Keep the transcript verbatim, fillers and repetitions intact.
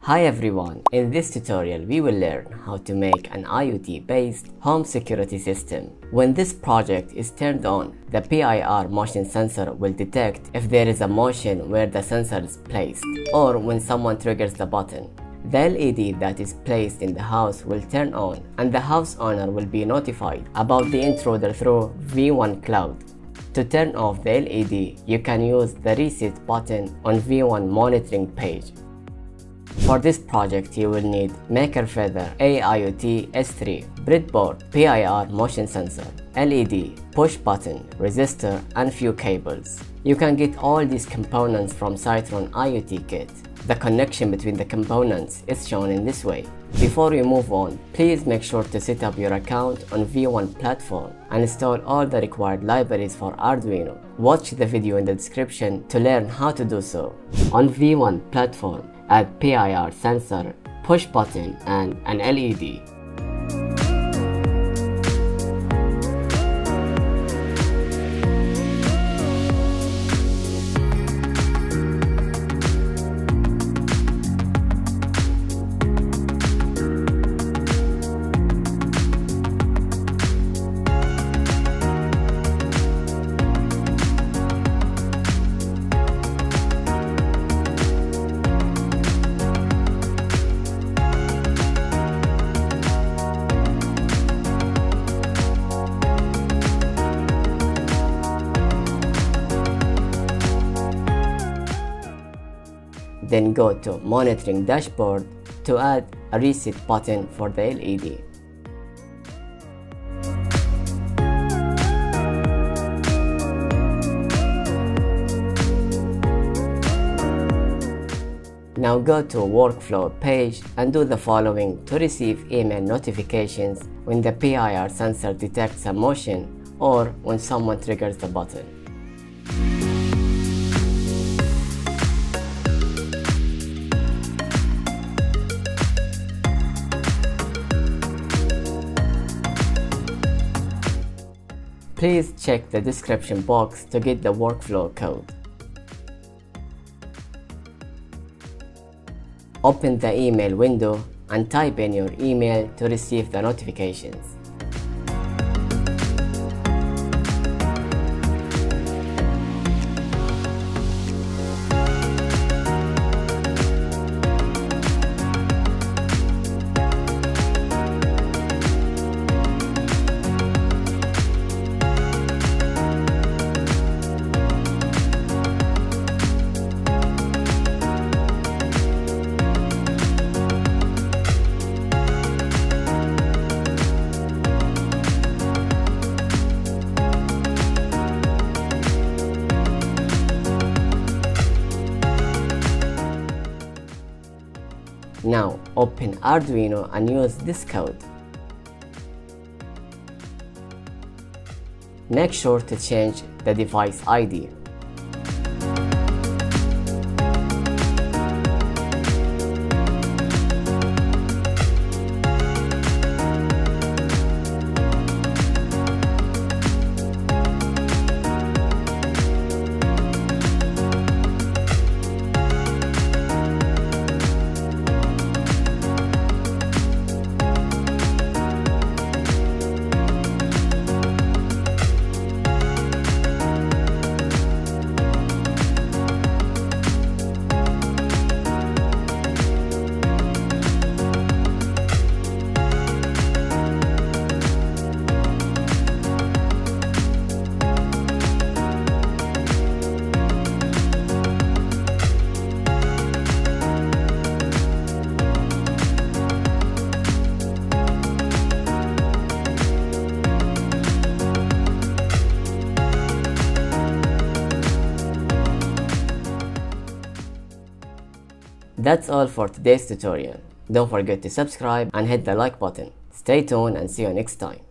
Hi everyone, in this tutorial we will learn how to make an IoT based home security system. When this project is turned on, the P I R motion sensor will detect if there is a motion where the sensor is placed or when someone triggers the button. The L E D that is placed in the house will turn on and the house owner will be notified about the intruder through V one Cloud. To turn off the L E D, you can use the reset button on V one monitoring page. For this project, you will need Maker Feather A IoT S three, breadboard, P I R motion sensor, L E D, push button, resistor, and few cables. You can get all these components from Citron IoT Kit. The connection between the components is shown in this way. Before we move on, please make sure to set up your account on V one platform and install all the required libraries for Arduino. Watch the video in the description to learn how to do so. On V one platform, add P I R sensor, push button, and an L E D. Then go to Monitoring Dashboard to add a reset button for the L E D. Now go to Workflow page and do the following to receive email notifications when the P I R sensor detects a motion or when someone triggers the button. Please check the description box to get the workflow code. Open the email window and type in your email to receive the notifications. Now open Arduino and use this code. Make sure to change the device I D. That's all for today's tutorial. Don't forget to subscribe and hit the like button. Stay tuned and see you next time.